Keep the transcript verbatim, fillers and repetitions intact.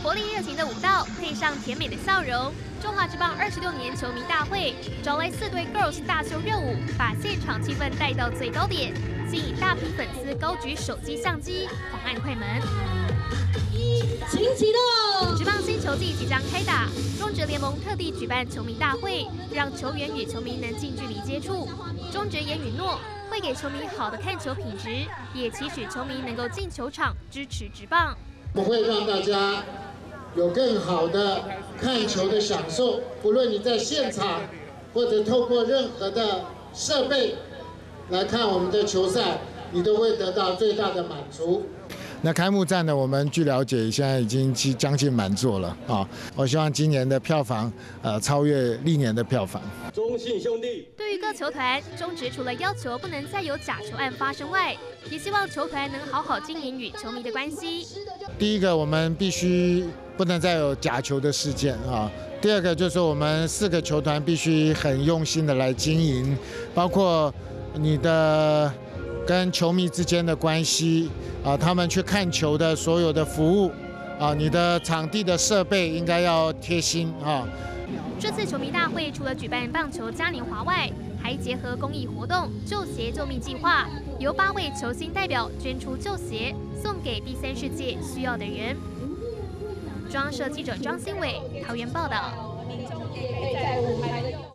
活力热情的舞蹈配上甜美的笑容，中华职棒二十六年球迷大会找来四队 Girls 大秀热舞，把现场气氛带到最高点，吸引大批粉丝高举手机相机狂按快门。 请启动！ 职棒新球季即将开打，中职联盟特地举办球迷大会，让球员与球迷能近距离接触。中职也允诺会给球迷好的看球品质，也期许球迷能够进球场支持职棒。 我会让大家有更好的看球的享受，不论你在现场或者透过任何的设备来看我们的球赛，你都会得到最大的满足。 那开幕战呢，我们据了解现在已经将近满座了啊！我希望今年的票房呃超越历年的票房。 中信兄弟对于各球团，中职除了要求不能再有假球案发生外，也希望球团能好好经营与球迷的关系。 第一个，我们必须不能再有假球的事件啊。第二个就是我们四个球团必须很用心的来经营，包括你的跟球迷之间的关系啊，他们去看球的所有的服务啊，你的场地的设备应该要贴心啊。 这次球迷大会除了举办棒球嘉年华外，还结合公益活动旧鞋救命计划，由八位球星代表捐出旧鞋，送给第三世界需要的人。中央社记者张新伟桃园报道。 民众也可以在舞台